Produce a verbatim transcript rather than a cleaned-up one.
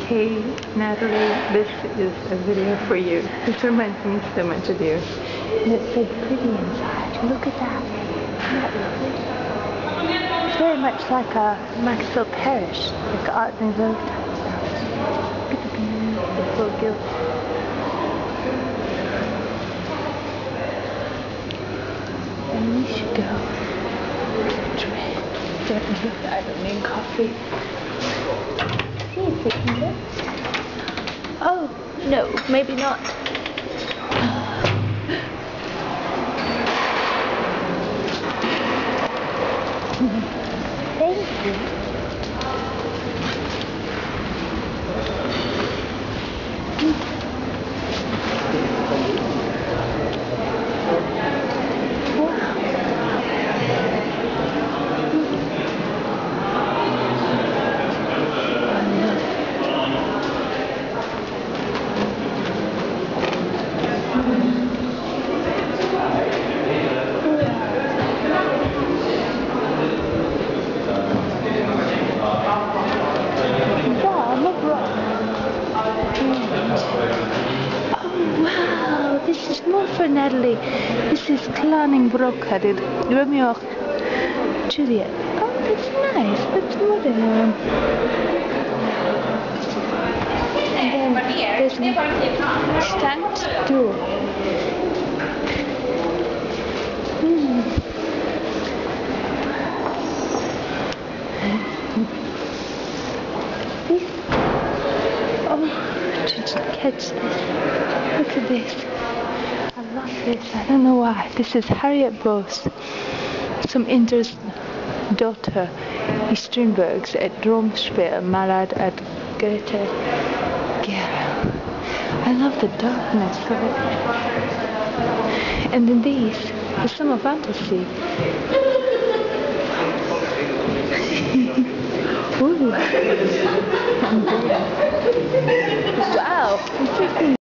Hey Natalie, this is a video for you. This reminds me so much of you. And it's so pretty inside. Look at that. Isn't that lovely? It's very much like a Maxwell Parish, like Art Nouveau type stuff. Look at the beautiful gilt. And we should go drink. Definitely, I don't need coffee. See if we can get. Oh, no, maybe not. Thank you. This is more for Natalie. This is Klaningbrockated Romeo and Juliet. Oh, that's nice. That's modern. And then there's a stacked door. Mm. This. Oh, just catch this. Look at this. I love this. I don't know why. This is Harriet Bose, som Inders daughter i Strindbergs ett drömspel med att Goethe Geralt. I love the darkness of it. And then these, the summer fantasy. Ooh. Wow.